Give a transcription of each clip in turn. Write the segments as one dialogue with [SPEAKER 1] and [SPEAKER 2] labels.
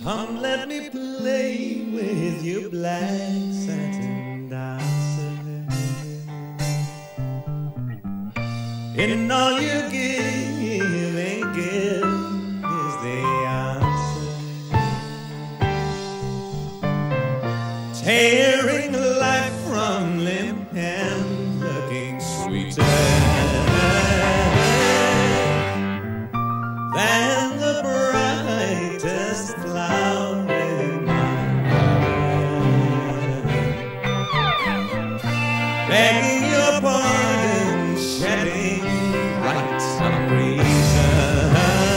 [SPEAKER 1] Come, let me play with your black satin dancer. In all you give and give is the answer. Tearing life from limb and looking sweeter than the brightest flower in my garden. Begging your pardon, shedding right some reason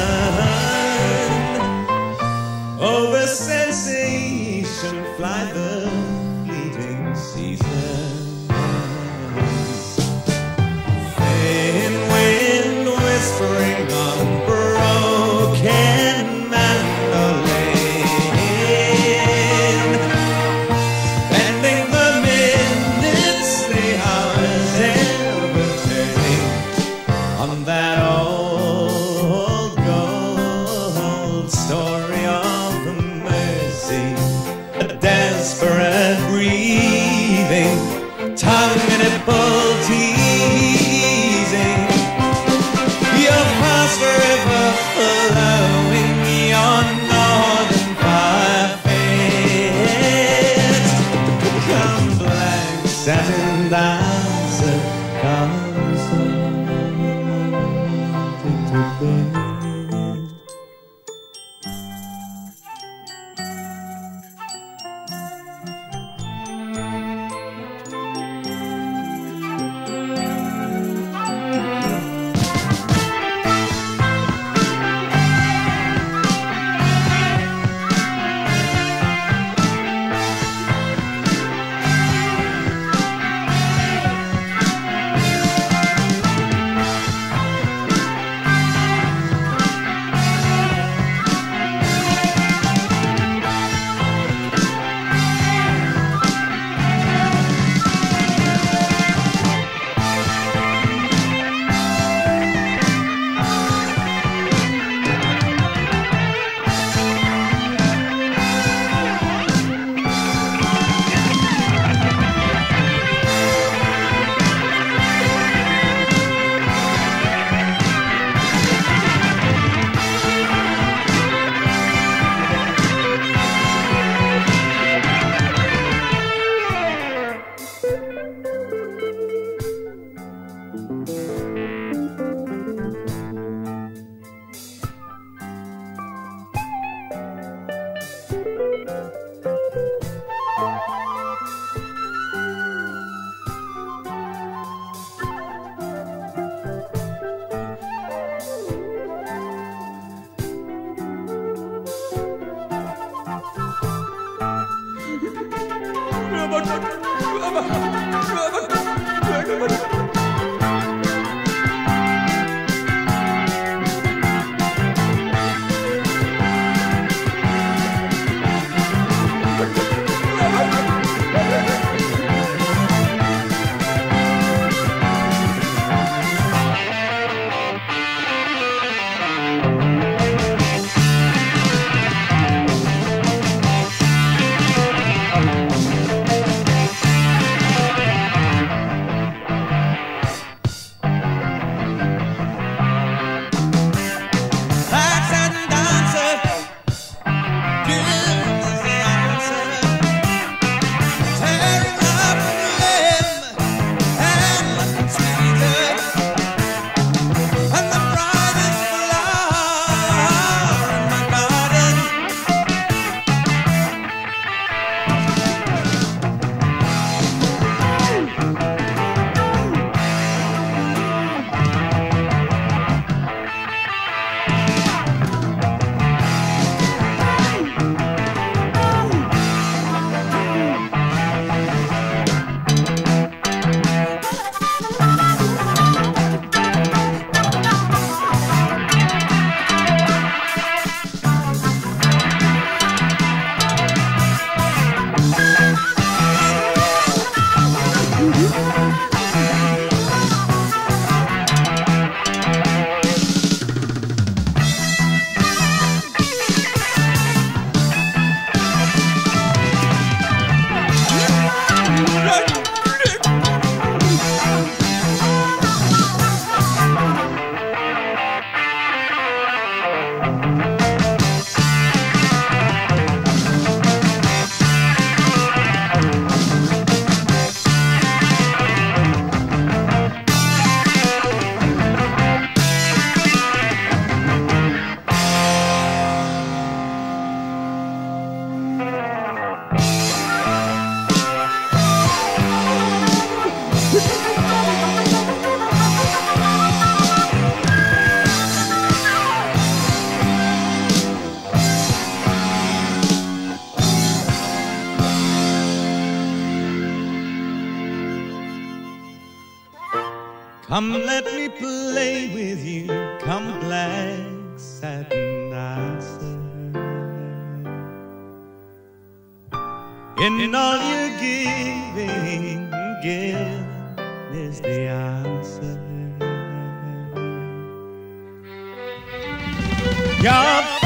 [SPEAKER 1] over sensation fly the fleeting seasons. Thin wind whispering on broken mandolin, bending the minutes, the hours ever turning on that old gold story of the mercy, a desperate breathing, tongue nipple teasing, your past forever flowing, your northern fire fades. Come, black satin dancer, come something to bed. Come let me play with you, come black satin dancer. In all you're giving, give is the answer. Your